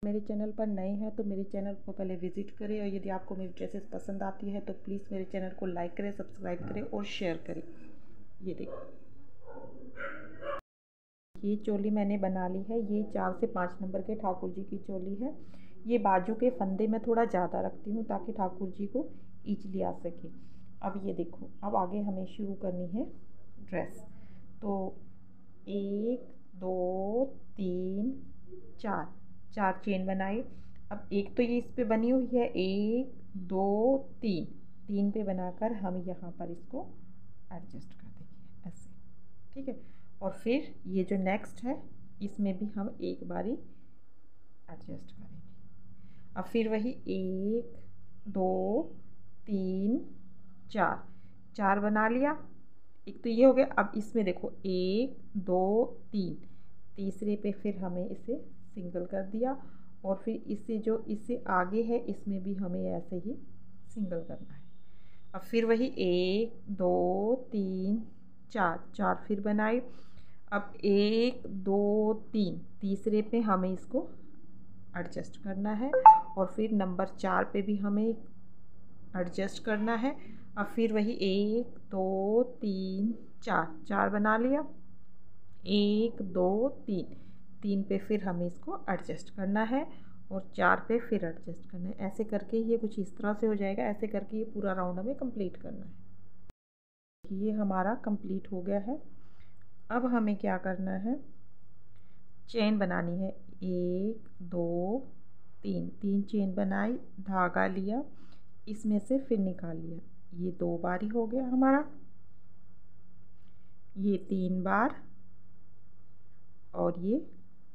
मेरे चैनल पर नए हैं तो मेरे चैनल को पहले विज़िट करें, और यदि आपको मेरी ड्रेसेस पसंद आती है तो प्लीज़ मेरे चैनल को लाइक करें, सब्सक्राइब करें और शेयर करें। ये देखो, ये चोली मैंने बना ली है। ये 4 से 5 नंबर के ठाकुर जी की चोली है। ये बाजू के फंदे में थोड़ा ज़्यादा रखती हूँ ताकि ठाकुर जी को ईज़िली आ सके। अब ये देखो, अब आगे हमें शुरू करनी है ड्रेस। तो 1 2 3 4 4 चेन बनाई। अब एक तो ये इस पे बनी हुई है, 1 2 3 3 पे बनाकर हम यहाँ पर इसको एडजस्ट कर देंगे ऐसे, ठीक है। और फिर ये जो नेक्स्ट है इसमें भी हम एक बारी एडजस्ट करेंगे। अब फिर वही 1 2 3 4 4 बना लिया। एक तो ये हो गया। अब इसमें देखो 1 2 3 तीसरे पे फिर हमें इसे सिंगल कर दिया, और फिर इससे जो इससे आगे है इसमें भी हमें ऐसे ही सिंगल करना है। अब फिर वही 1 2 3 4 4 फिर बनाई। अब 1 2 3 तीसरे पे हमें इसको एडजस्ट करना है, और फिर नंबर 4 पे भी हमें एडजस्ट करना है। अब फिर वही 1 2 3 4 4 बना लिया। 1 2 3 3 पे फिर हमें इसको एडजस्ट करना है, और 4 पे फिर एडजस्ट करना है। ऐसे करके ये कुछ इस तरह से हो जाएगा। ऐसे करके ये पूरा राउंड हमें कंप्लीट करना है। ये हमारा कंप्लीट हो गया है। अब हमें क्या करना है, चेन बनानी है। 1 2 3 3 चेन बनाई, धागा लिया, इसमें से फिर निकाल लिया। ये 2 बारी हो गया हमारा, ये 3 बार, और ये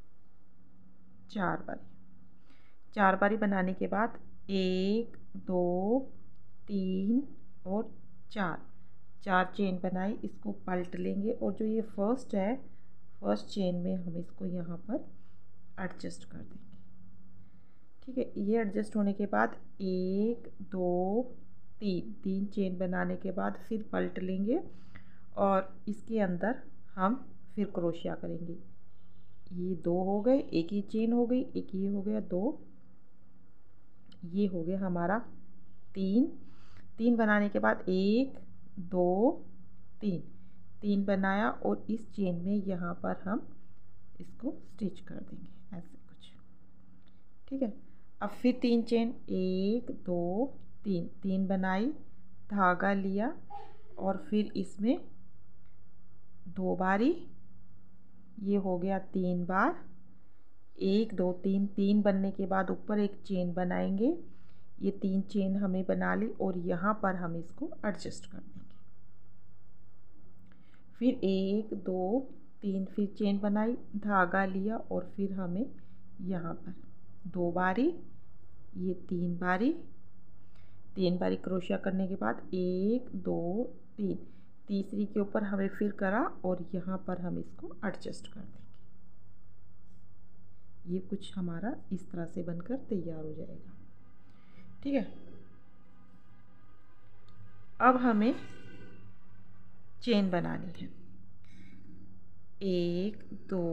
4 बारी। 4 बारी बनाने के बाद 1 2 3 और 4 4 चेन बनाई, इसको पलट लेंगे, और जो ये फर्स्ट है, फर्स्ट चेन में हम इसको यहाँ पर एडजस्ट कर देंगे, ठीक है। ये एडजस्ट होने के बाद 1 2 3 3 चेन बनाने के बाद फिर पलट लेंगे, और इसके अंदर हम फिर क्रोशिया करेंगे। ये 2 हो गए, एक ही चेन हो गई, एक ये हो गया 2, ये हो गया हमारा 3 3 बनाने के बाद 1 2 3 3 बनाया, और इस चेन में यहाँ पर हम इसको स्टिच कर देंगे ऐसे कुछ, ठीक है। अब फिर 3 चेन, 1 2 3 3 बनाई, धागा लिया, और फिर इसमें 2 बारी, ये हो गया 3 बार। 1 2 3 3 बनने के बाद ऊपर एक चेन बनाएंगे। ये 3 चेन हमें बना ली, और यहाँ पर हम इसको एडजस्ट कर देंगे। फिर 1 2 3 फिर चेन बनाई, धागा लिया, और फिर हमें यहाँ पर 2 बारी, ये 3 बारी, 3 बारी क्रोशिया करने के बाद 1 2 3 तीसरी के ऊपर हमें फिर करा, और यहाँ पर हम इसको एडजस्ट कर देंगे। ये कुछ हमारा इस तरह से बनकर तैयार हो जाएगा, ठीक है। अब हमें चेन बनानी है। 1 2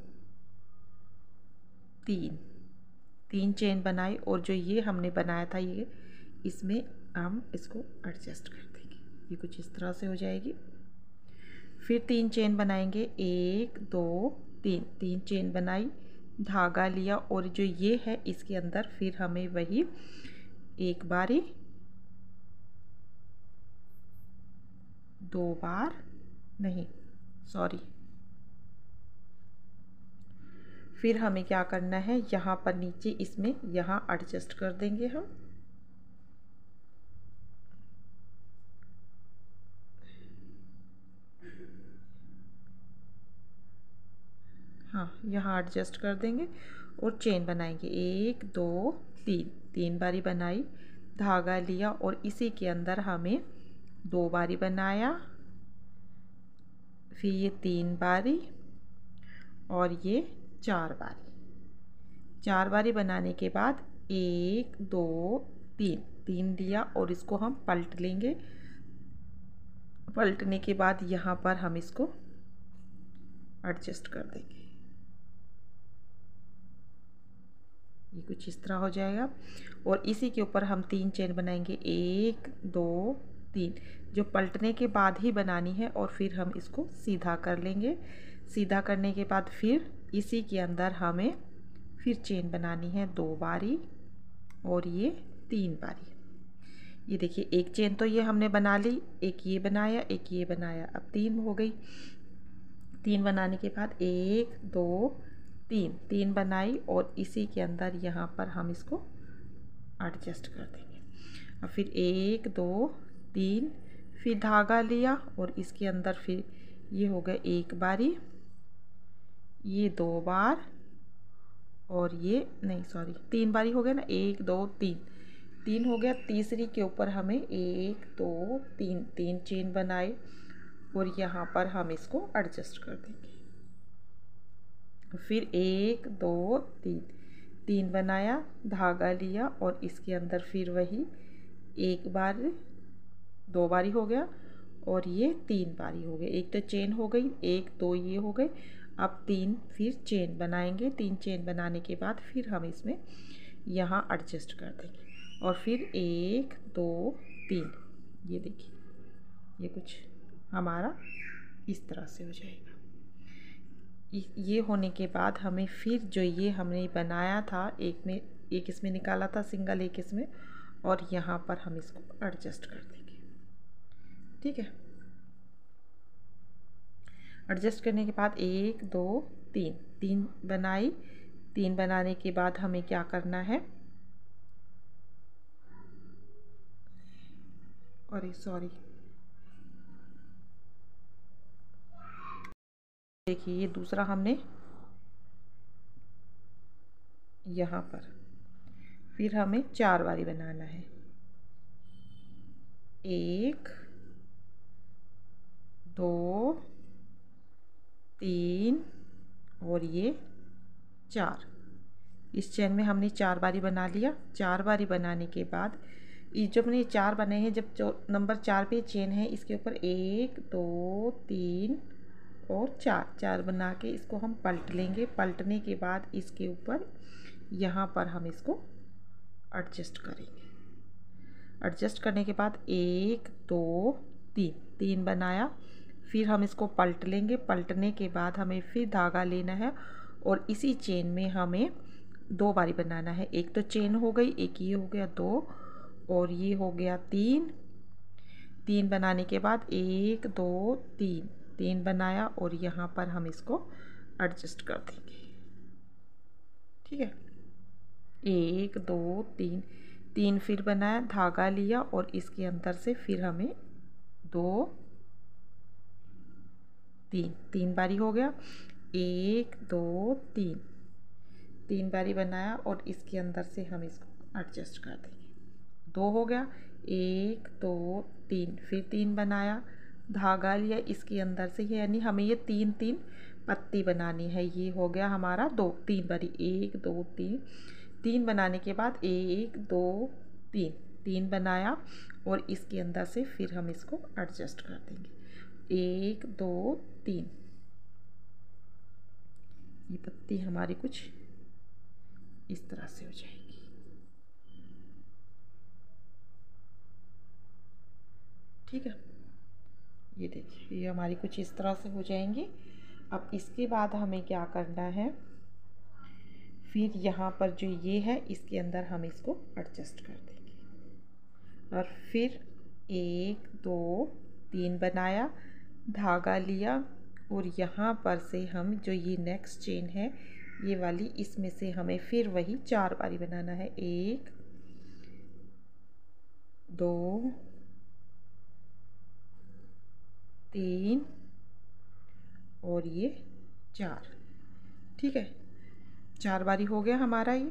3 3 चेन बनाई, और जो ये हमने बनाया था ये इसमें हम इसको एडजस्ट कर देंगे। ये कुछ इस तरह से हो जाएगी। फिर 3 चेन बनाएंगे, 1 2 3 3 चेन बनाई, धागा लिया, और जो ये है इसके अंदर फिर हमें वही एक बारी, 2 बार, नहीं सॉरी, फिर हमें क्या करना है, यहाँ पर नीचे इसमें यहाँ एडजस्ट कर देंगे हम। हाँ, यहाँ एडजस्ट कर देंगे, और चेन बनाएंगे। 1 2 3 3 बारी बनाई, धागा लिया, और इसी के अंदर हमें 2 बारी बनाया, फिर ये 3 बारी, और ये 4 बारी। 4 बारी बनाने के बाद 1 2 3 3 दिया, और इसको हम पलट लेंगे। पलटने के बाद यहाँ पर हम इसको एडजस्ट कर देंगे। ये कुछ इस तरह हो जाएगा। और इसी के ऊपर हम 3 चेन बनाएंगे, 1 2 3, जो पलटने के बाद ही बनानी है। और फिर हम इसको सीधा कर लेंगे। सीधा करने के बाद फिर इसी के अंदर हमें फिर चेन बनानी है 2 बारी और ये 3 बारी। ये देखिए एक चेन तो ये हमने बना ली, एक ये बनाया, एक ये बनाया, अब 3 हो गई। 3 बनाने के बाद 1 2 3, 3 बनाई और इसी के अंदर यहाँ पर हम इसको एडजस्ट कर देंगे। अब फिर 1 2 3, फिर धागा लिया और इसके अंदर फिर ये हो गया 1 बारी, ये 2 बार और ये नहीं सॉरी 3 बारी हो गया ना, 1 2 3, 3 हो गया। तीसरी के ऊपर हमें 1 2 3, 3 चेन बनाए और यहाँ पर हम इसको एडजस्ट कर देंगे। फिर 1 2 3, 3 बनाया, धागा लिया और इसके अंदर फिर वही 1 बार 2 बारी हो गया और ये 3 बारी हो गया। एक तो चेन हो गई, 1 2 ये हो गए। अब 3 फिर चेन बनाएंगे। 3 चेन बनाने के बाद फिर हम इसमें यहाँ एडजस्ट कर देंगे और फिर 1 2 3, ये देखिए ये कुछ हमारा इस तरह से हो जाएगा। ये होने के बाद हमें फिर जो ये हमने बनाया था, एक इसमें निकाला था सिंगल, एक इसमें, और यहाँ पर हम इसको एडजस्ट कर देंगे। ठीक है, एडजस्ट करने के बाद 1 2 3, 3 बनाई। 3 बनाने के बाद हमें क्या करना है, अरे सॉरी, देखिए ये दूसरा हमने यहाँ पर फिर हमें 4 बारी बनाना है, 1 2 3 और ये 4। इस चेन में हमने 4 बारी बना लिया। 4 बारी बनाने के बाद ये जब हमने 4 बने हैं, जब नंबर 4 पे चेन है, इसके ऊपर 1 2 3 और 4 बना के इसको हम पलट लेंगे। पलटने के बाद इसके ऊपर यहाँ पर हम इसको एडजस्ट करेंगे। एडजस्ट करने के बाद 1 2 3, 3 बनाया, फिर हम इसको पलट लेंगे। पलटने के बाद हमें फिर धागा लेना है और इसी चेन में हमें 2 बारी बनाना है। एक तो चेन हो गई, एक ये हो गया 2 और ये हो गया 3। 3 बनाने के बाद 1 2 3, 3 बनाया और यहाँ पर हम इसको एडजस्ट कर देंगे। ठीक है, 1 2 3, 3 फिर बनाया, धागा लिया और इसके अंदर से फिर हमें 2 3, 3 बारी हो गया, 1 2 3, 3 बारी बनाया और इसके अंदर से हम इसको एडजस्ट कर देंगे। 2 हो गया, 1 2 3, फिर 3 बनाया, धागा लिया इसके अंदर से, यानी हमें ये 3 3 पत्ती बनानी है। ये हो गया हमारा 2 3 बारी, 1 2 3, 3 बनाने के बाद 1 2 3, 3 बनाया और इसके अंदर से फिर हम इसको एडजस्ट कर देंगे। 1 2 3, ये पत्ती हमारी कुछ इस तरह से हो जाएगी। ठीक है, ये देखिए ये हमारी कुछ इस तरह से हो जाएंगी। अब इसके बाद हमें क्या करना है, फिर यहाँ पर जो ये है इसके अंदर हम इसको एडजस्ट कर देंगे और फिर 1 2 3 बनाया, धागा लिया और यहाँ पर से हम जो ये नेक्स्ट चेन है ये वाली, इसमें से हमें फिर वही 4 बारी बनाना है। 1 2 3 और ये 4। ठीक है, 4 बारी हो गया हमारा ये।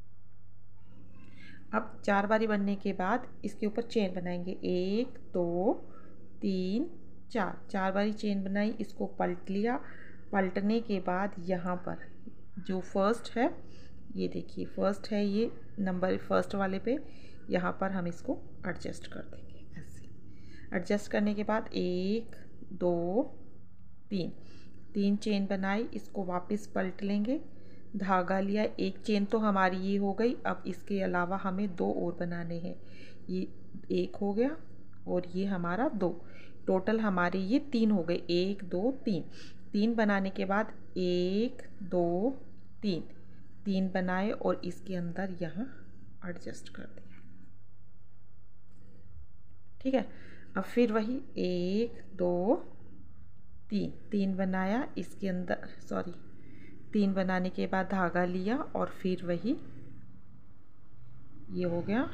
अब 4 बारी बनने के बाद इसके ऊपर चेन बनाएंगे, 1 2 3 4, 4 बारी चेन बनाई, इसको पलट लिया। पलटने के बाद यहाँ पर जो फर्स्ट है, ये देखिए फर्स्ट है, ये नंबर फर्स्ट वाले पे यहाँ पर हम इसको एडजस्ट कर देंगे। ऐसे एडजस्ट करने के बाद 1 2 3, 3 चेन बनाई, इसको वापस पलट लेंगे, धागा लिया, एक चेन तो हमारी ये हो गई। अब इसके अलावा हमें 2 और बनाने हैं। ये एक हो गया और ये हमारा 2, टोटल हमारे ये 3 हो गए। 1 2 3, 3 बनाने के बाद 1 2 3, 3 बनाए और इसके अंदर यहाँ एडजस्ट कर दिया। ठीक है, अब फिर वही 1 2 3, 3 बनाया इसके अंदर, सॉरी 3 बनाने के बाद धागा लिया और फिर वही ये हो गया,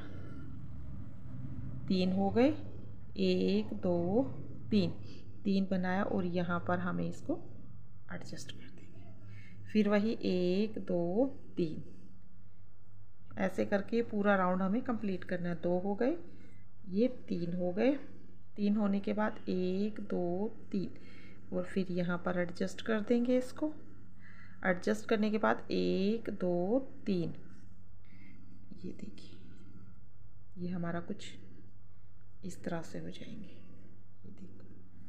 3 हो गए, 1 2 3, 3 बनाया और यहाँ पर हमें इसको एडजस्ट कर देंगे। फिर वही 1 2 3, ऐसे करके पूरा राउंड हमें कंप्लीट करना है। 2 हो गए, ये 3 हो गए, 3 होने के बाद 1 2 3 और फिर यहाँ पर एडजस्ट कर देंगे इसको। एडजस्ट करने के बाद 1 2 3, ये देखिए ये हमारा कुछ इस तरह से हो जाएंगे। ये देखो,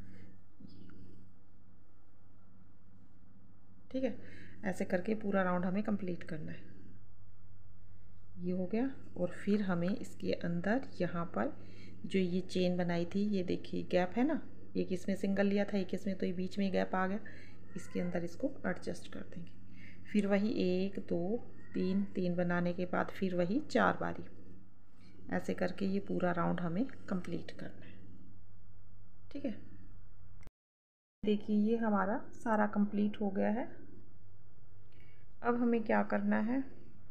ठीक है, ऐसे करके पूरा राउंड हमें कंप्लीट करना है। ये हो गया और फिर हमें इसके अंदर यहाँ पर जो ये चेन बनाई थी, ये देखिए गैप है ना, एक इसमें सिंगल लिया था, एक इसमें, तो ये बीच में गैप आ गया, इसके अंदर इसको एडजस्ट कर देंगे। फिर वही 1 2 3, 3 बनाने के बाद फिर वही 4 बारी, ऐसे करके ये पूरा राउंड हमें कंप्लीट करना है। ठीक है, देखिए ये हमारा सारा कंप्लीट हो गया है। अब हमें क्या करना है,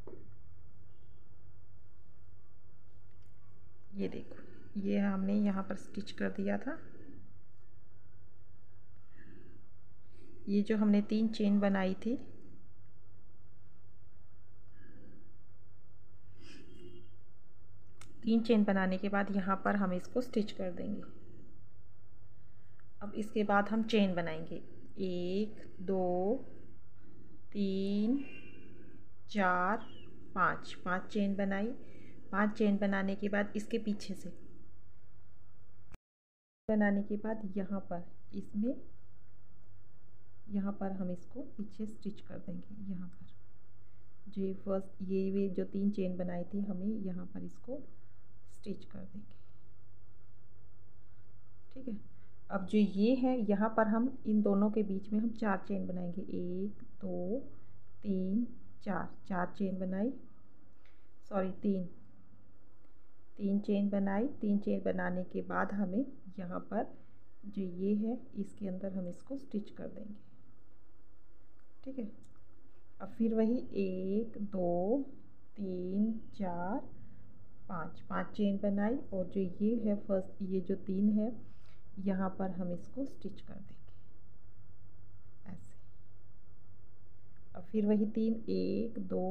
ये देखो ये हमने यहाँ पर स्टिच कर दिया था। ये जो हमने 3 चेन बनाई थी, तीन चेन बनाने के बाद यहाँ पर हम इसको स्टिच कर देंगे। अब इसके बाद हम चेन बनाएंगे, 1 2 3 4 5, 5 चेन बनाई। 5 चेन बनाने के बाद इसके पीछे से बनाने के बाद यहाँ पर इसमें, यहाँ पर हम इसको पीछे स्टिच कर देंगे। यहाँ पर जो फर्स्ट ये जो 3 चेन बनाई थी, हमें यहाँ पर इसको स्टिच कर देंगे। ठीक है, अब जो ये है यहाँ पर हम इन दोनों के बीच में हम 4 चेन बनाएंगे। 1 2 3 4, 4 चेन बनाई, सॉरी 3 चेन बनाई। 3 चेन बनाने के बाद हमें यहाँ पर जो ये है इसके अंदर हम इसको स्टिच कर देंगे। ठीक है, अब फिर वही 1 2 3 4 5, 5 चेन बनाई और जो ये है फर्स्ट, ये जो 3 है यहाँ पर हम इसको स्टिच कर देंगे ऐसे। अब फिर वही 3 1 2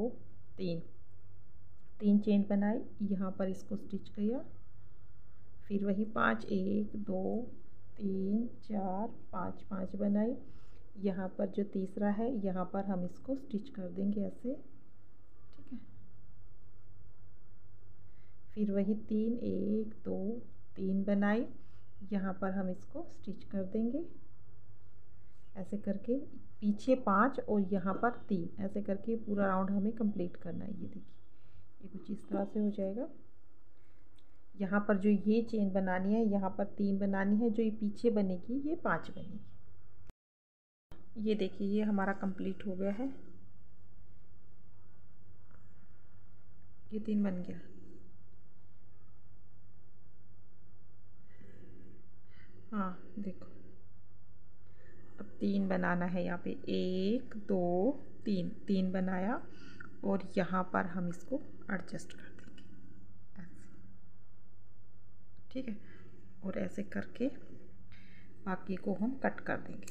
3 चेन बनाई, यहाँ पर इसको स्टिच किया। फिर वही 5 1 2 3 4 5, 5 बनाई। यहाँ पर जो तीसरा है यहाँ पर हम इसको स्टिच कर देंगे ऐसे। ठीक है, फिर वही 3 1 2 3 बनाई, यहाँ पर हम इसको स्टिच कर देंगे ऐसे करके। पीछे 5 और यहाँ पर 3, ऐसे करके पूरा राउंड हमें कंप्लीट करना है। ये देखिए ये कुछ इस तरह से हो जाएगा। यहाँ पर जो ये चेन बनानी है यहाँ पर 3 बनानी है, जो ये पीछे बनेगी ये 5 बनेगी। ये देखिए ये हमारा कंप्लीट हो गया है, ये 3 बन गया। हाँ देखो, अब 3 बनाना है यहाँ पे, 1 2 3, 3 बनाया और यहाँ पर हम इसको एडजस्ट कर देंगे ऐसे। ठीक है, और ऐसे करके बाकी को हम कट कर देंगे।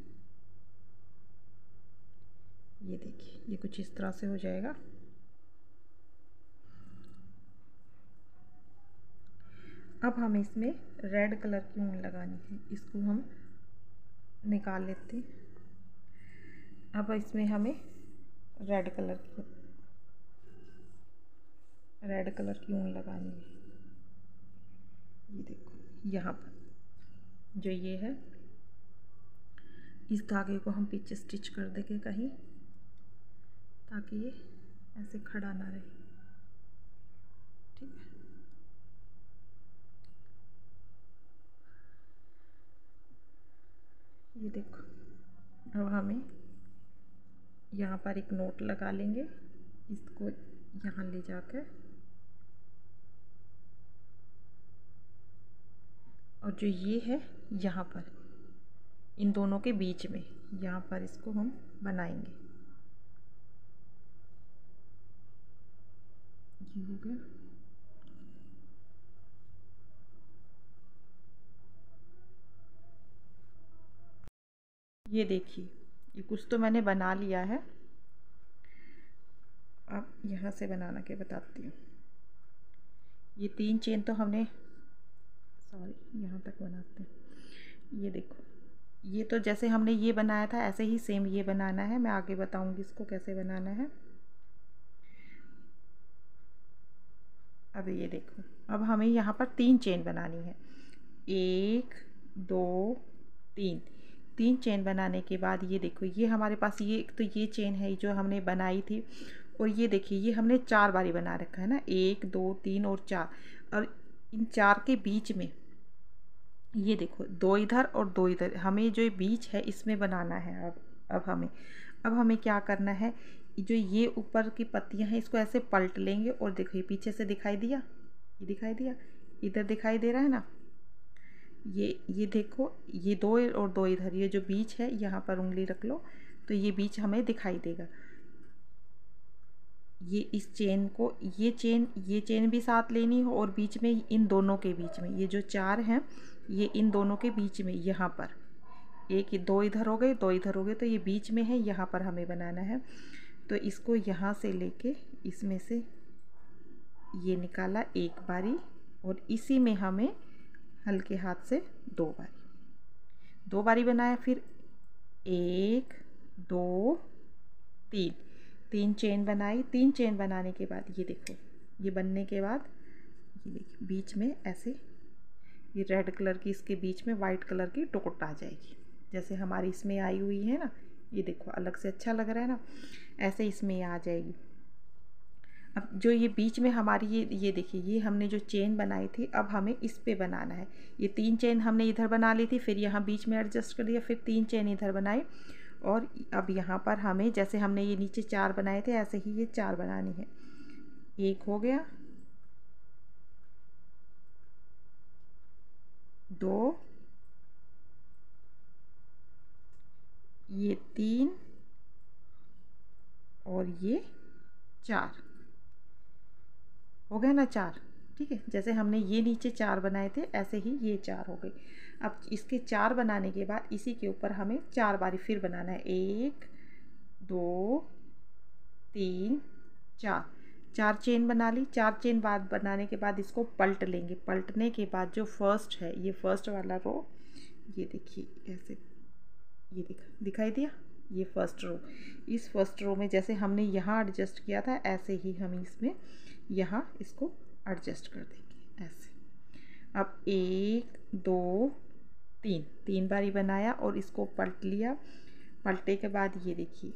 ये देखिए ये कुछ इस तरह से हो जाएगा। अब हमें इसमें रेड कलर की ऊन लगानी है, इसको हम निकाल लेते हैं। अब इसमें हमें रेड कलर की ऊन लगानी है। ये देखो यहाँ पर जो ये है, इस धागे को हम पीछे स्टिच कर देंगे कहीं, ताकि ये ऐसे खड़ा ना रहे। ठीक है, ये देखो। अब हमें यहाँ पर एक नोट लगा लेंगे, इसको यहाँ ले जाकर, और जो ये है यहाँ पर इन दोनों के बीच में, यहाँ पर इसको हम बनाएंगे। ये हो गया। ये देखिए, ये कुछ तो मैंने बना लिया है। अब यहाँ से बनाना के बताती हूँ। ये 3 चेन तो हमने, सॉरी यहाँ तक बनाते हैं। ये देखो, ये तो जैसे हमने ये बनाया था ऐसे ही सेम ये बनाना है। मैं आगे बताऊँगी इसको कैसे बनाना है। अब ये देखो, अब हमें यहाँ पर 3 चेन बनानी है। 1 2 3, 3 चेन बनाने के बाद ये देखो, ये हमारे पास ये तो ये चेन है जो हमने बनाई थी, और ये देखिए ये हमने 4 बारी बना रखा है ना, 1 2 3 और 4। और इन 4 के बीच में ये देखो 2 इधर और 2 इधर, हमें जो बीच है इसमें बनाना है। अब हमें क्या करना है, जो ये ऊपर की पत्तियां हैं इसको ऐसे पलट लेंगे, और देखो ये पीछे से दिखाई दिया, ये दिखाई दिया, इधर दिखाई दे रहा है ना, ये देखो, ये 2 और 2 इधर, ये जो बीच है यहाँ पर उंगली रख लो तो ये बीच हमें दिखाई देगा। ये इस चेन को, ये चेन भी साथ लेनी हो, और बीच में इन दोनों के बीच में ये जो 4 हैं ये इन दोनों के बीच में, यहाँ पर एक 2 इधर हो गए 2 इधर हो गए, तो ये बीच में है, यहाँ पर हमें बनाना है। तो इसको यहाँ से लेके इसमें से ये निकाला एक बारी, और इसी में हमें हल्के हाथ से 2 बारी बनाया। फिर 1 2 3, 3 चेन बनाई। 3 चेन बनाने के बाद ये देखो, ये बनने के बाद ये देखिए बीच में ऐसे ये रेड कलर की, इसके बीच में वाइट कलर की डॉट आ जाएगी, जैसे हमारी इसमें आई हुई है ना। ये देखो अलग से अच्छा लग रहा है ना, ऐसे इसमें आ जाएगी। अब जो ये बीच में हमारी ये देखिए, ये हमने जो चेन बनाई थी अब हमें इस पे बनाना है। ये 3 चेन हमने इधर बना ली थी, फिर यहाँ बीच में एडजस्ट कर दिया, फिर 3 चेन इधर बनाई, और अब यहाँ पर हमें जैसे हमने ये नीचे 4 बनाए थे ऐसे ही ये 4 बनानी है। 1 हो गया, 2, ये 3 और ये 4 हो गया ना 4। ठीक है, जैसे हमने ये नीचे 4 बनाए थे ऐसे ही ये 4 हो गए। अब इसके 4 बनाने के बाद इसी के ऊपर हमें 4 बारी फिर बनाना है। 1 2 3 4, 4 चेन बना ली। 4 चेन बाद बनाने के बाद इसको पलट लेंगे। पलटने के बाद जो फर्स्ट है, ये फर्स्ट वाला रो, ये देखिए ऐसे, ये दिखाई दिया, ये फर्स्ट रो। इस फर्स्ट रो में जैसे हमने यहाँ एडजस्ट किया था ऐसे ही हम इसमें यहाँ इसको एडजस्ट कर देंगे ऐसे। अब 1 2 3, 3 बारी बनाया और इसको पलट लिया। पलटे के बाद ये देखिए,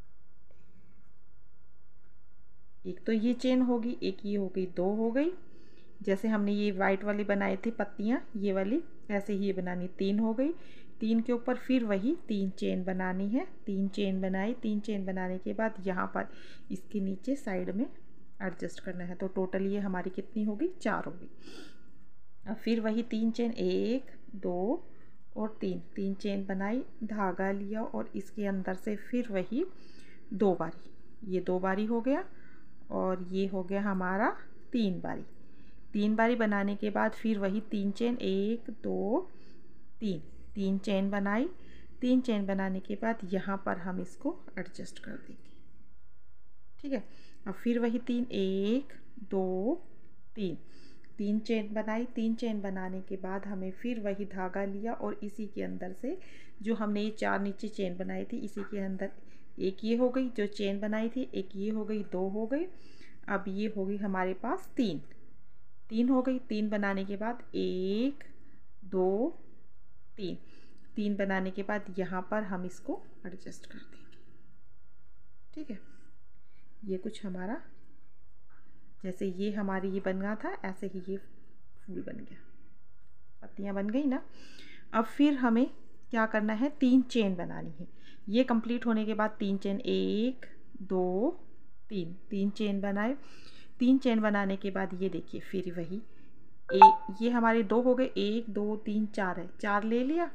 एक तो ये चेन होगी, एक ये हो गई, 2 हो गई। जैसे हमने ये वाइट वाली बनाई थी पत्तियाँ, ये वाली ऐसे ही ये बनानी, 3 हो गई। 3 के ऊपर फिर वही 3 चेन बनानी है। 3 चेन बनाई। 3 चेन बनाने के बाद यहाँ पर इसके नीचे साइड में एडजस्ट करना है। तो टोटल ये हमारी कितनी होगी, 4 होगी। अब फिर वही 3 चेन, 1 2 और 3, 3 चेन बनाई, धागा लिया और इसके अंदर से फिर वही 2 बारी, ये 2 बारी हो गया, और ये हो गया हमारा 3 बारी। 3 बारी बनाने के बाद फिर वही 3 चेन, 1 2 3, 3 चेन बनाई। 3 चेन बनाने के बाद यहाँ पर हम इसको एडजस्ट कर देंगे। ठीक है, अब फिर वही 3 1 2 3, 3 चेन बनाई। 3 चेन बनाने के बाद हमें फिर वही धागा लिया और इसी के अंदर से जो हमने ये 4 नीचे चेन बनाई थी इसी के अंदर एक ये हो गई जो चेन बनाई थी, एक ये हो गई, 2 हो गई। अब ये हो गई हमारे पास 3 हो गई। 3 बनाने के बाद 1 2 3, 3 बनाने के बाद यहाँ पर हम इसको एडजस्ट कर देंगे। ठीक है, ये कुछ हमारा, जैसे ये हमारी ये बन गया था, ऐसे ही ये फूल बन गया, पत्तियाँ बन गई ना। अब फिर हमें क्या करना है, 3 चेन बनानी है। ये कंप्लीट होने के बाद 3 चेन, 1 2 3, 3 चेन बनाए। 3 चेन बनाने के बाद ये देखिए फिर वही ये हमारे 2 हो गए, 1 2 3 4 है, 4 ले लिया,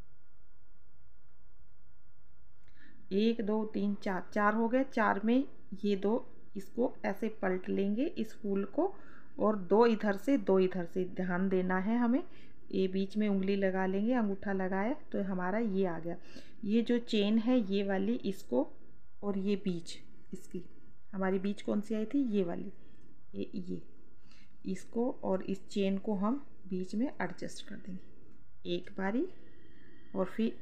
1 2 3 4, 4 हो गए। 4 में ये 2, इसको ऐसे पलट लेंगे इस फूल को, और 2 इधर से 2 इधर से, ध्यान देना है हमें। ये बीच में उंगली लगा लेंगे, अंगूठा लगाया तो हमारा ये आ गया। ये जो चेन है ये वाली, इसको और ये बीच, इसकी हमारी बीच कौन सी आई थी, ये वाली, ये इसको और इस चेन को हम बीच में एडजस्ट कर देंगे एक बारी, और फिर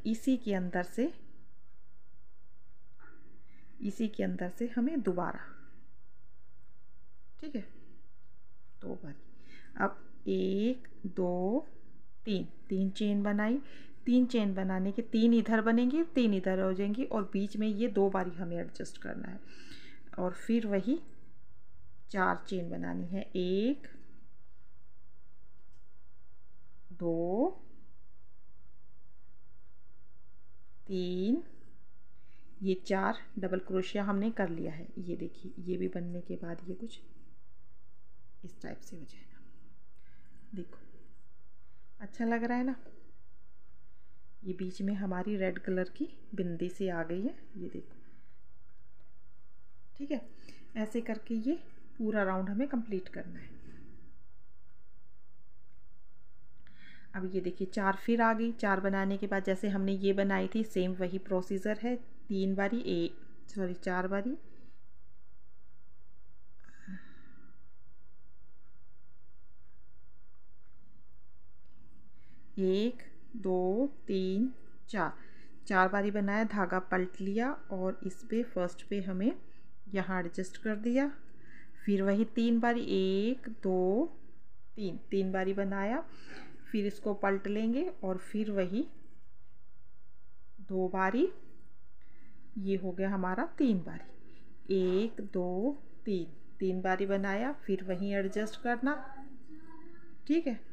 इसी के अंदर से हमें दोबारा, ठीक है, 2 बारी। अब 1 2 3, 3 चेन बनाई। 3 चेन बनाने के 3 इधर बनेंगी, 3 इधर हो जाएंगी, और बीच में ये 2 बारी हमें एडजस्ट करना है। और फिर वही 4 चेन बनानी है, 1 2 3, ये 4 डबल क्रोशिया हमने कर लिया है। ये देखिए ये भी बनने के बाद ये कुछ इस टाइप से हो जाएगा, देखो अच्छा लग रहा है ना। ये बीच में हमारी रेड कलर की बिंदी सी आ गई है, ये देखो, ठीक है। ऐसे करके ये पूरा राउंड हमें कंप्लीट करना है। अब ये देखिए 4 फिर आ गई। 4 बनाने के बाद जैसे हमने ये बनाई थी, सेम वही प्रोसीजर है, 3 बारी 4 बारी, 1 2 3 4, 4 बारी बनाया, धागा पलट लिया और इस पे फर्स्ट पे हमें यहाँ एडजस्ट कर दिया। फिर वही 3 बारी, 1 2 3, 3 बारी बनाया, फिर इसको पलट लेंगे और फिर वही 2 बारी, ये हो गया हमारा 3 बारी, 1 2 3, 3 बारी बनाया, फिर वहीं एडजस्ट करना, ठीक है।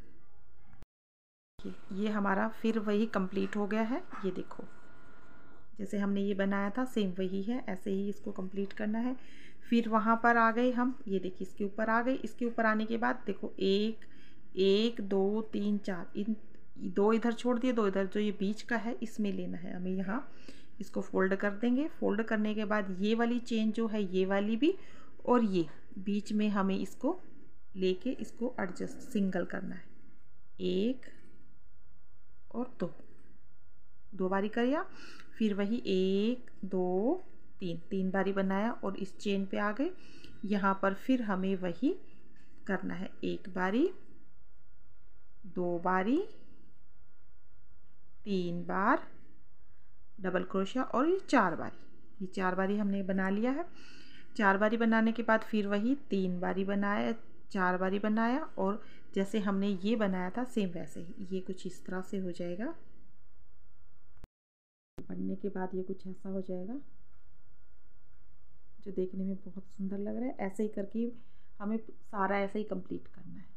ये हमारा फिर वही कंप्लीट हो गया है। ये देखो जैसे हमने ये बनाया था सेम वही है, ऐसे ही इसको कंप्लीट करना है। फिर वहाँ पर आ गए हम, ये देखिए इसके ऊपर आ गए। इसके ऊपर आने के बाद देखो 1 1 2 3 4, इन 2 इधर छोड़ दिए, 2 इधर, जो ये बीच का है इसमें लेना है हमें। यहाँ इसको फोल्ड कर देंगे। फोल्ड करने के बाद ये वाली चेन जो है, ये वाली भी, और ये बीच में हमें इसको लेके इसको एडजस्ट सिंगल करना है, 1 और 2, 2 बारी किया। फिर वही 1 2 3, 3 बारी बनाया और इस चेन पे आ गए। यहाँ पर फिर हमें वही करना है, 1 बारी 2 बारी 3 बार डबल क्रोशिया, और ये 4 बारी, ये 4 बारी हमने बना लिया है। 4 बारी बनाने के बाद फिर वही 3 बारी बनाया, 4 बारी बनाया, और जैसे हमने ये बनाया था सेम वैसे ही ये कुछ इस तरह से हो जाएगा। बनने के बाद ये कुछ ऐसा हो जाएगा जो देखने में बहुत सुंदर लग रहा है। ऐसे ही करके हमें सारा ऐसे ही कंप्लीट करना है।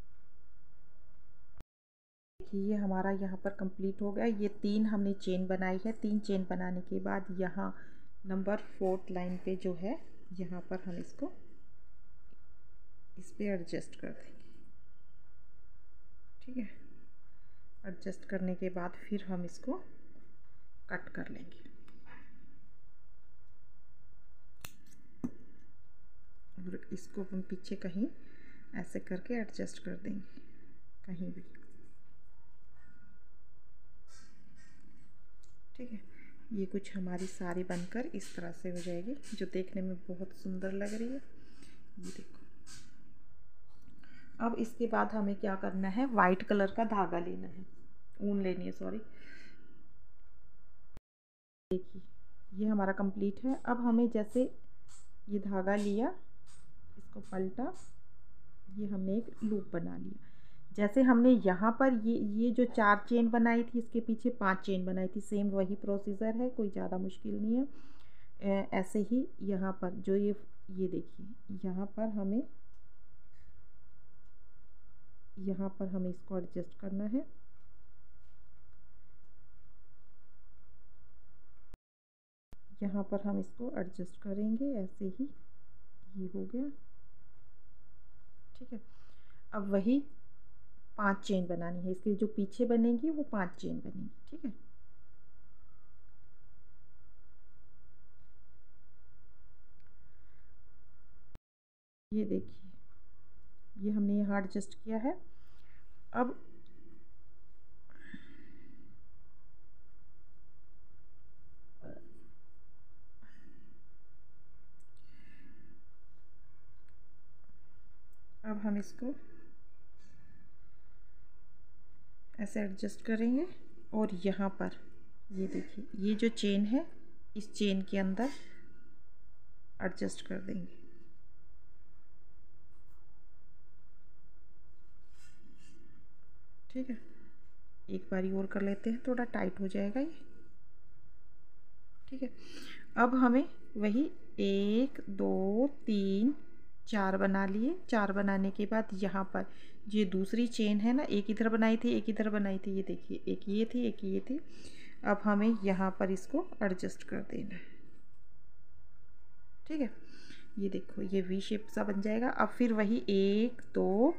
देखिए ये हमारा यहाँ पर कंप्लीट हो गया। ये 3 हमने चेन बनाई है। 3 चेन बनाने के बाद यहाँ नंबर 4th लाइन पे जो है, यहाँ पर हम इसको इस पे एडजस्ट कर देंगे, ठीक है। एडजस्ट करने के बाद फिर हम इसको कट कर लेंगे, और इसको हम पीछे कहीं ऐसे करके एडजस्ट कर देंगे, कहीं भी, ठीक है। ये कुछ हमारी साड़ी बनकर इस तरह से हो जाएगी, जो देखने में बहुत सुंदर लग रही है। ये देखो। अब इसके बाद हमें क्या करना है, वाइट कलर का धागा लेना है, ऊन लेनी है, सॉरी। देखिए ये हमारा कंप्लीट है। अब हमें जैसे ये धागा लिया, इसको पलटा, ये हमने एक लूप बना लिया। जैसे हमने यहाँ पर ये जो 4 चेन बनाई थी, इसके पीछे 5 चेन बनाई थी, सेम वही प्रोसीजर है, कोई ज़्यादा मुश्किल नहीं है। ऐसे ही यहाँ पर जो ये देखिए यहाँ पर हमें इसको एडजस्ट करना है। यहाँ पर हम इसको एडजस्ट करेंगे ऐसे ही, ये हो गया। ठीक है, अब वही 5 चेन बनानी है, इसकी जो पीछे बनेगी वो 5 चेन बनेगी। ठीक है, ये देखिए ये हमने यहाँ एडजस्ट किया है। अब हम इसको ऐसे एडजस्ट करेंगे और यहाँ पर ये देखिए ये जो चेन है इस चेन के अंदर एडजस्ट कर देंगे। ठीक है, एक बारी और कर लेते हैं, थोड़ा टाइट हो जाएगा ये। ठीक है, अब हमें वही 1 2 3 4 बना लिए। 4 बनाने के बाद यहाँ पर ये दूसरी चेन है ना, एक इधर बनाई थी एक इधर बनाई थी, ये देखिए एक ये थी एक ये थी। अब हमें यहाँ पर इसको एडजस्ट कर देना है। ठीक है, ये देखो ये वी शेप सा बन जाएगा। अब फिर वही 1 2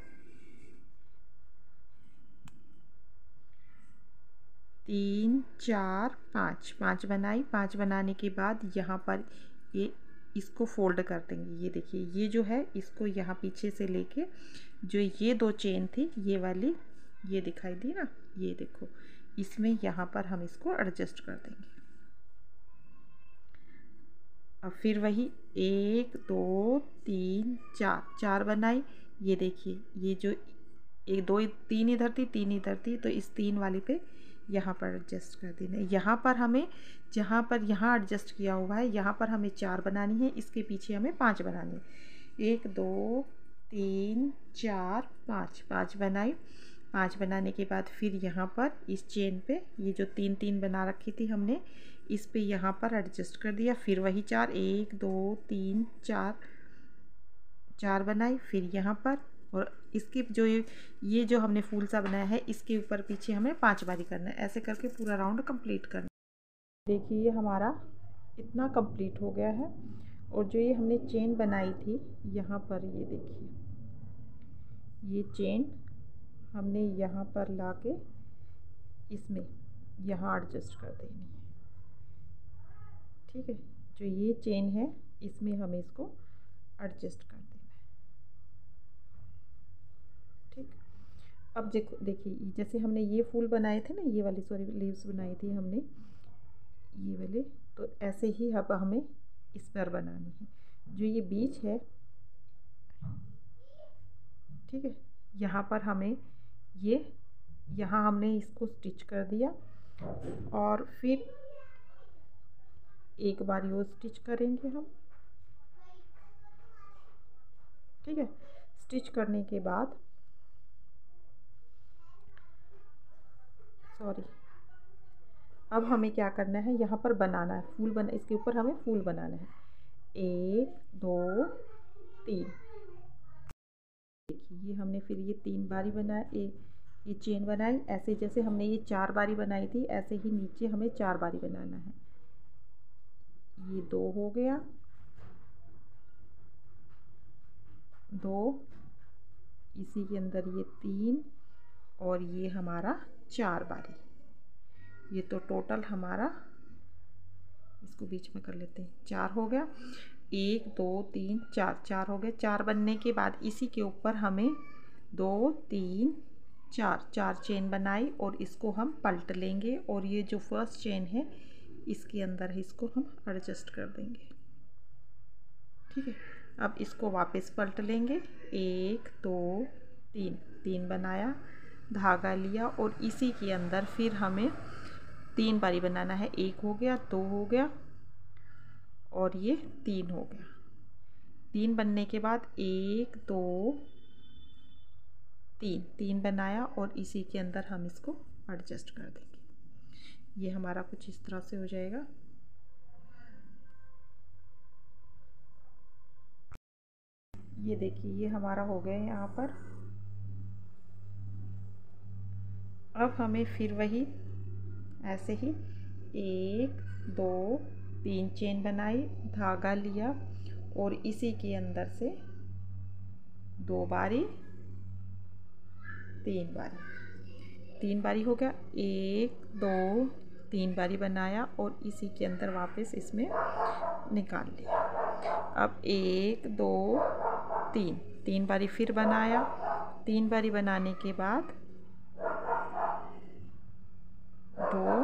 3 4 5 बनाई। 5 बनाने के बाद यहाँ पर ये इसको फोल्ड कर देंगे। ये देखिए ये जो है इसको यहाँ पीछे से लेके जो ये 2 चेन थी ये वाली, ये दिखाई दी ना, ये देखो इसमें यहाँ पर हम इसको एडजस्ट कर देंगे। अब फिर वही 1 2 3 4 बनाई। ये देखिए ये जो 1 2 3 इधर थी 3 इधर थी, तो इस 3 वाली पे यहाँ पर एडजस्ट कर देना है। यहाँ पर हमें जहाँ पर यहाँ एडजस्ट किया हुआ है यहाँ पर हमें 4 बनानी है, इसके पीछे हमें 5 बनानी है। 1 2 3 4 5 बनाई। 5 बनाने के बाद फिर यहाँ पर इस चेन पे ये जो 3 3 बना रखी थी हमने, इस पे यहाँ पर एडजस्ट कर दिया। फिर वही 4 1 2 3 4 बनाई। फिर यहाँ पर और इसकी जो ये जो हमने फूल सा बनाया है इसके ऊपर पीछे हमें 5 बारी करना है। ऐसे करके पूरा राउंड कंप्लीट करना है। देखिए ये हमारा इतना कंप्लीट हो गया है। और जो ये हमने चेन बनाई थी यहाँ पर, ये देखिए ये चेन हमने यहाँ पर लाके इसमें यहाँ एडजस्ट कर देनी है। ठीक है, जो ये चेन है इसमें हमें इसको एडजस्ट कर देना है। ठीक, अब देखो देखिए जैसे हमने ये फूल बनाए थे ना, ये वाली सॉरी लीव्स बनाई थी हमने ये वाले, तो ऐसे ही अब हमें इस पर बनानी है। जो ये बीच है, ठीक है, यहाँ पर हमें ये यहाँ हमने इसको स्टिच कर दिया और फिर एक बार और स्टिच करेंगे हम। ठीक है, स्टिच करने के बाद सॉरी अब हमें क्या करना है, यहाँ पर बनाना है फूल बना, इसके ऊपर हमें फूल बनाना है। 1 2 3 देखिए ये हमने फिर ये 3 बारी बनाया, ये चेन बनाई। ऐसे जैसे हमने ये 4 बारी बनाई थी ऐसे ही नीचे हमें 4 बारी बनाना है। ये 2 हो गया, 2 इसी के अंदर ये 3 और ये हमारा 4 बारी। ये तो टोटल हमारा, इसको बीच में कर लेते हैं, 4 हो गया। 1 2 3 4 हो गए। 4 बनने के बाद इसी के ऊपर हमें 2 3 4 चेन बनाई और इसको हम पलट लेंगे और ये जो फर्स्ट चेन है इसके अंदर इसको हम एडजस्ट कर देंगे। ठीक है, अब इसको वापस पलट लेंगे। 1 2 3 बनाया, धागा लिया और इसी के अंदर फिर हमें 3 बारी बनाना है। 1 हो गया, 2 हो गया और ये 3 हो गया। 3 बनने के बाद 1 2 3 बनाया और इसी के अंदर हम इसको एडजस्ट कर देंगे। ये हमारा कुछ इस तरह से हो जाएगा। ये देखिए ये हमारा हो गया यहाँ पर। अब हमें फिर वही ऐसे ही 1 2 3 चेन बनाई, धागा लिया और इसी के अंदर से 2 बारी 3 बारी, 3 बारी हो गया, 1 2 3 बारी बनाया और इसी के अंदर वापस इसमें निकाल लिया। अब 1 2 3 3 बारी फिर बनाया, 3 बारी बनाने के बाद 2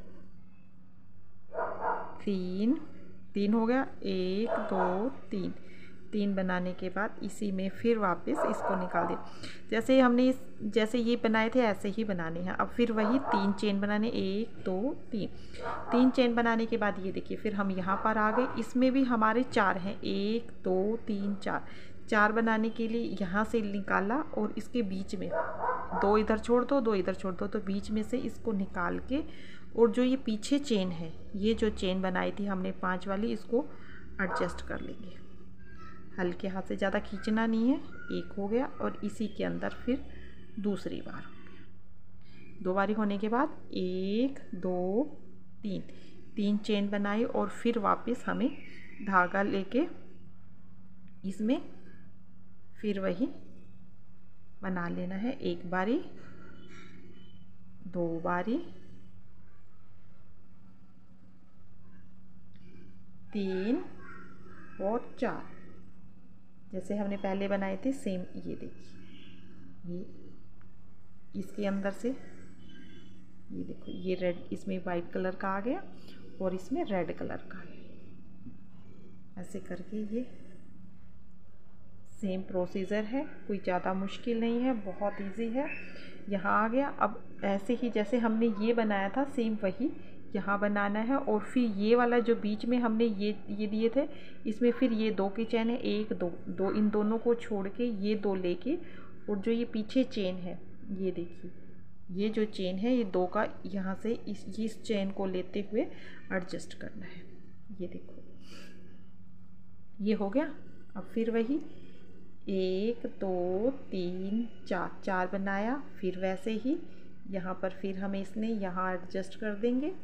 3 3 हो गया, 1 2 3 3 बनाने के बाद इसी में फिर वापस इसको निकाल दिया। जैसे ये बनाए थे ऐसे ही बनाने हैं। अब फिर वही 3 चेन बनाने, 1 2 3 चेन बनाने के बाद ये देखिए फिर हम यहाँ पर आ गए। इसमें भी हमारे 4 हैं, 1 2 3 4 बनाने के लिए यहाँ से निकाला और इसके बीच में 2 इधर छोड़ दो, 2 इधर छोड़ दो, तो बीच में से इसको निकाल के और जो ये पीछे चेन है, ये जो चेन बनाई थी हमने 5 वाली, इसको एडजस्ट कर लेंगे। हल्के हाथ से, ज़्यादा खींचना नहीं है। 1 हो गया और इसी के अंदर फिर दूसरी बार हो गया। 2 बारी होने के बाद 1 2 3 चेन बनाई और फिर वापस हमें धागा लेके इसमें फिर वही बना लेना है। 1 बारी 2 बारी 3 और 4, जैसे हमने पहले बनाए थे सेम। ये देखिए ये इसके अंदर से ये देखो ये रेड, इसमें वाइट कलर का आ गया और इसमें रेड कलर का आ गया। ऐसे करके ये सेम प्रोसीजर है, कोई ज़्यादा मुश्किल नहीं है, बहुत इजी है। यहाँ आ गया। अब ऐसे ही जैसे हमने ये बनाया था सेम वही यहाँ बनाना है और फिर ये वाला जो बीच में हमने ये दिए थे, इसमें फिर ये 2 की चेन है, 1 2 2, इन दोनों को छोड़ के ये 2 लेके और जो ये पीछे चेन है, ये देखिए ये जो चेन है ये 2 का यहाँ से इस चेन को लेते हुए एडजस्ट करना है। ये देखो ये हो गया। अब फिर वही 1 2 3 4 बनाया, फिर वैसे ही यहाँ पर फिर हम इसने यहाँ एडजस्ट कर देंगे।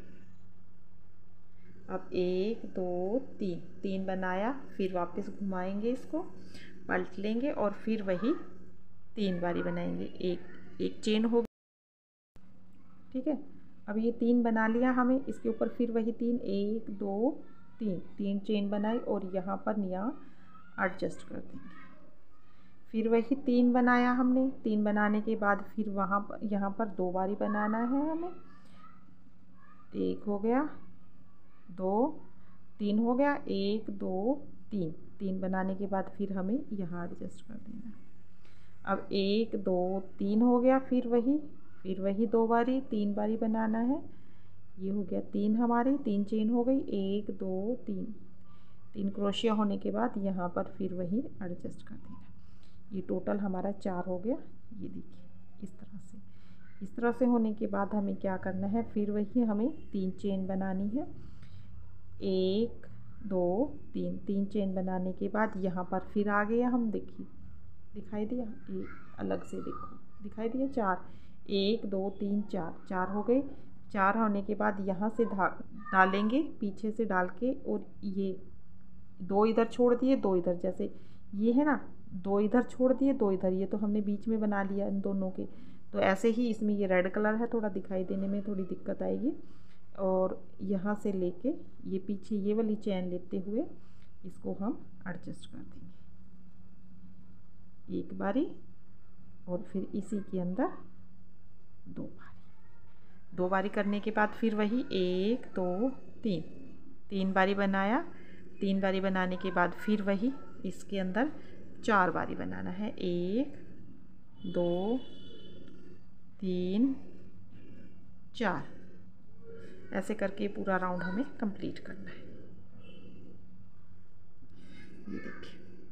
अब 1 2 3 बनाया, फिर वापस घुमाएंगे, इसको पलट लेंगे और फिर वही 3 बारी बनाएंगे। एक चेन हो, ठीक है। अब ये 3 बना लिया हमें, इसके ऊपर फिर वही 1 2 3 चेन बनाई और यहाँ पर एडजस्ट कर देंगे। फिर वही 3 बनाया हमने, 3 बनाने के बाद फिर यहाँ पर 2 बारी बनाना है हमें। 1 हो गया, 2 3 हो गया, 1 2 3 बनाने के बाद फिर हमें यहाँ एडजस्ट कर देना। अब 1 2 3 हो गया, फिर वही 2 बारी 3 बारी बनाना है। ये हो गया 3 हमारी 3 चेन हो गई, 1 2 3 क्रोशिया होने के बाद यहाँ पर फिर वही एडजस्ट कर देना। ये टोटल हमारा 4 हो गया। ये देखिए इस तरह से होने के बाद हमें क्या करना है, फिर वही हमें 3 चेन बनानी है। 1 2 3 चेन बनाने के बाद यहाँ पर फिर आ गया, हम देखिए दिखाई दिया, ये अलग से देखो दिखाई दिया 4 1 2 3 4 हो गए। 4 होने के बाद यहाँ से डालेंगे, पीछे से डाल के, और ये 2 इधर छोड़ दिए, 2 इधर, जैसे ये है ना, 2 इधर छोड़ दिए, 2 इधर, ये तो हमने बीच में बना लिया इन दोनों के। तो ऐसे ही इसमें ये रेड कलर है, थोड़ा दिखाई देने में थोड़ी दिक्कत आएगी। और यहाँ से लेके ये पीछे ये वाली चैन लेते हुए इसको हम एडजस्ट कर देंगे 1 बारी और फिर इसी के अंदर 2 बारी करने के बाद फिर वही 1 2 3 बारी बनाया। 3 बारी बनाने के बाद फिर वही इसके अंदर 4 बारी बनाना है। 1 2 3 4, ऐसे करके पूरा राउंड हमें कंप्लीट करना है। ये देखिए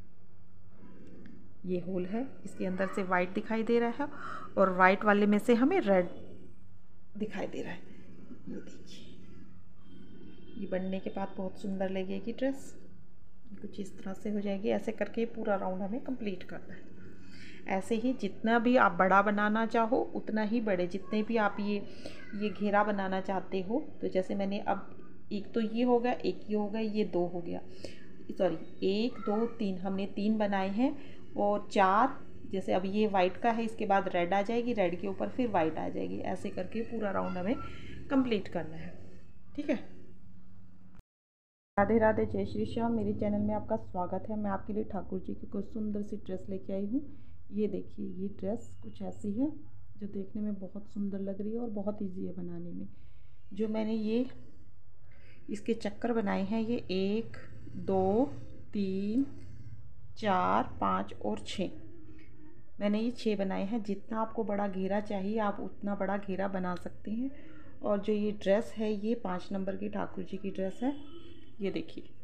ये होल है, इसके अंदर से वाइट दिखाई दे रहा है और वाइट वाले में से हमें रेड दिखाई दे रहा है। ये देखिए ये बनने के बाद बहुत सुंदर लगेगी ड्रेस। कुछ इस तरह से हो जाएगी। ऐसे करके पूरा राउंड हमें कंप्लीट करना है। ऐसे ही जितना भी आप बड़ा बनाना चाहो उतना ही बड़े, जितने भी आप ये घेरा बनाना चाहते हो। तो जैसे मैंने अब एक तो ये हो गया, एक ये हो गया, ये 2 हो गया, सॉरी 1 2 3, हमने 3 बनाए हैं। और 4, जैसे अब ये वाइट का है, इसके बाद रेड आ जाएगी, रेड के ऊपर फिर वाइट आ जाएगी। ऐसे करके पूरा राउंड हमें कंप्लीट करना है। ठीक है। राधे राधे, जय श्री श्याम। मेरे चैनल में आपका स्वागत है। मैं आपके लिए ठाकुर जी की कुछ सुंदर सी ड्रेस लेके आई हूँ। ये देखिए, ये ड्रेस कुछ ऐसी है जो देखने में बहुत सुंदर लग रही है और बहुत इजी है बनाने में। जो मैंने ये इसके चक्कर बनाए हैं, ये 1 2 3 4 5 और 6, मैंने ये 6 बनाए हैं। जितना आपको बड़ा घेरा चाहिए आप उतना बड़ा घेरा बना सकते हैं। और जो ये ड्रेस है, ये 5 नंबर की ठाकुर जी की ड्रेस है। ये देखिए,